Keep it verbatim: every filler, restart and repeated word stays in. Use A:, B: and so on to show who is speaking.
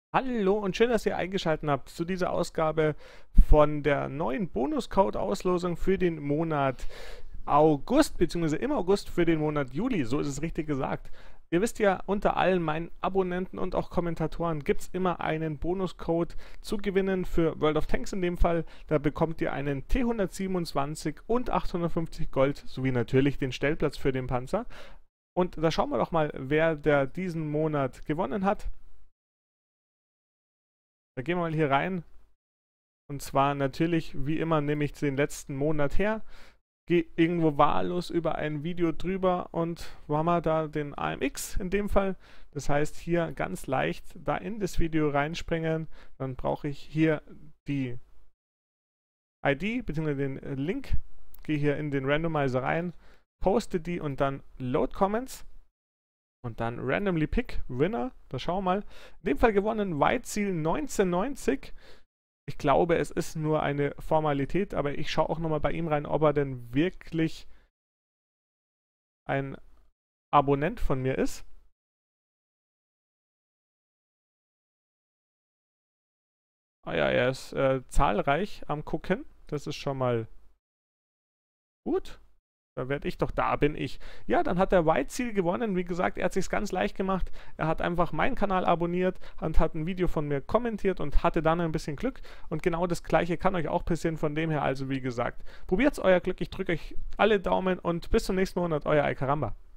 A: Hallo und schön, dass ihr eingeschaltet habt zu dieser Ausgabe von der neuen Bonuscode-Auslosung für den Monat August, beziehungsweise im August für den Monat Juli, so ist es richtig gesagt. Ihr wisst ja, unter allen meinen Abonnenten und auch Kommentatoren gibt es immer einen Bonuscode zu gewinnen für World of Tanks in dem Fall. Da bekommt ihr einen T hundertsiebenundzwanzig und achthundertfünfzig Gold, sowie natürlich den Stellplatz für den Panzer. Und da schauen wir doch mal, wer der diesen Monat gewonnen hat. Da gehen wir mal hier rein. Und zwar natürlich, wie immer, nehme ich den letzten Monat her, gehe irgendwo wahllos über ein Video drüber und haben wir da den A M X in dem Fall. Das heißt, hier ganz leicht da in das Video reinspringen. Dann brauche ich hier die I D bzw. den Link. Gehe hier in den Randomizer rein, poste die und dann Load Comments. Und dann Randomly Pick Winner. Da schauen wir mal. In dem Fall gewonnen Whiteseal neunzehnhundertneunzig. Ich glaube, es ist nur eine Formalität, aber ich schaue auch nochmal bei ihm rein, ob er denn wirklich ein Abonnent von mir ist. Ah ja, er ist äh, zahlreich am Gucken. Das ist schon mal gut. Da werde ich doch, da bin ich. Ja, dann hat der Whiteseal gewonnen. Wie gesagt, er hat sich ganz leicht gemacht. Er hat einfach meinen Kanal abonniert und hat ein Video von mir kommentiert und hatte dann ein bisschen Glück. Und genau das gleiche kann euch auch passieren. Von dem her, also wie gesagt, probiert's euer Glück. Ich drücke euch alle Daumen und bis zum nächsten Monat, euer Alcaramba.